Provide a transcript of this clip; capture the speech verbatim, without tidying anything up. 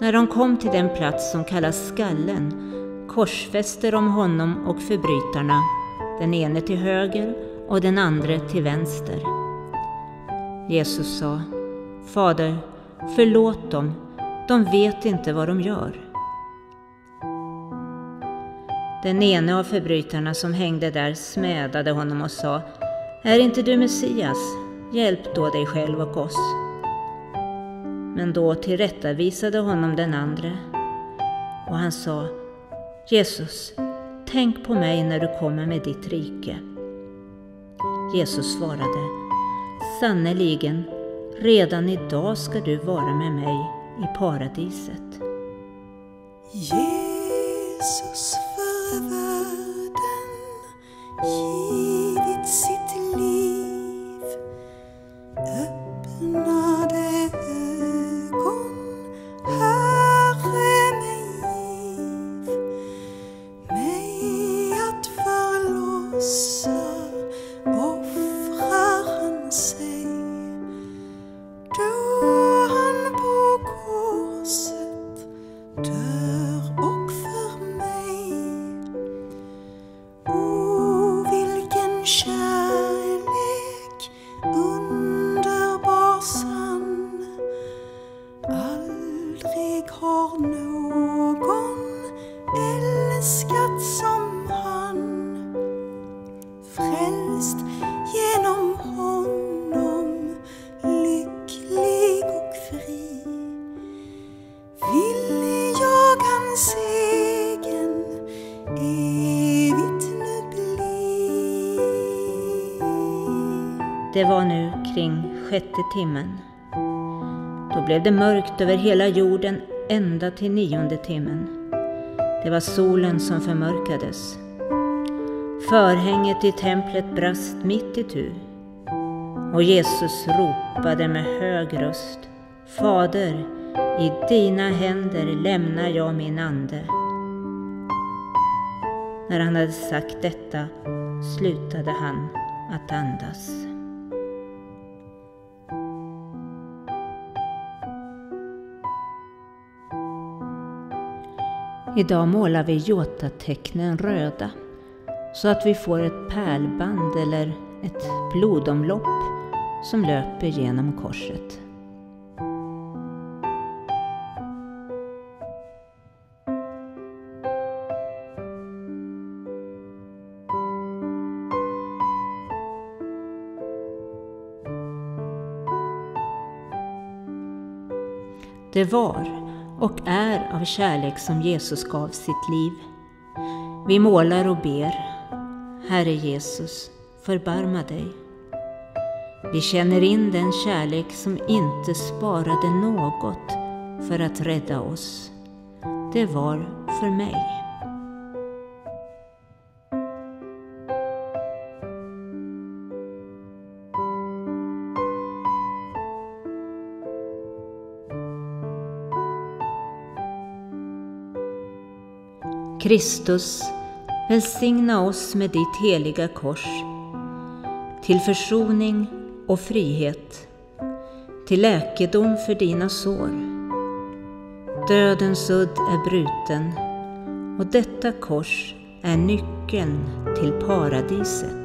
När de kom till den plats som kallas Skallen korsfäste de honom och förbrytarna, den ene till höger och den andra till vänster. Jesus sa: Fader, förlåt dem, de vet inte vad de gör. Den ene av förbrytarna som hängde där smädade honom och sa: Är inte du Messias? Hjälp då dig själv och oss. Men då tillrättavisade honom den andre, och han sa: Jesus, tänk på mig när du kommer med ditt rike. Jesus svarade: Sannerligen, redan idag ska du vara med mig i paradiset. Jesus för världen givit sitt liv, öppnade ögon, Herre mig giv, mig att förlossa offrar han sig, då han på korset dör och för mig. O, vilken kärlek underbar sann, aldrig har någon älskat som han, frälst genom honom, lycklig och fri, vill jag hans egen evigt nu bli. Det var nu kring sjätte timmen. Då blev det mörkt över hela jorden ända till nionde timmen. Det var solen som förmörkades. Förhänget i templet brast mitt itu. Och Jesus ropade med hög röst: Fader, i dina händer lämnar jag min ande. När han hade sagt detta slutade han att andas. Idag målar vi jotatecknen röda så att vi får ett pärlband eller ett blodomlopp som löper genom korset. Det var och är av kärlek som Jesus gav sitt liv. Vi målar och ber: Herre Jesus, förbarma dig. Vi känner in den kärlek som inte sparade något för att rädda oss. Det var för mig. Kristus, välsigna oss med ditt heliga kors, till försoning och frihet, till läkedom för dina sår. Dödens udd är bruten, och detta kors är nyckeln till paradiset.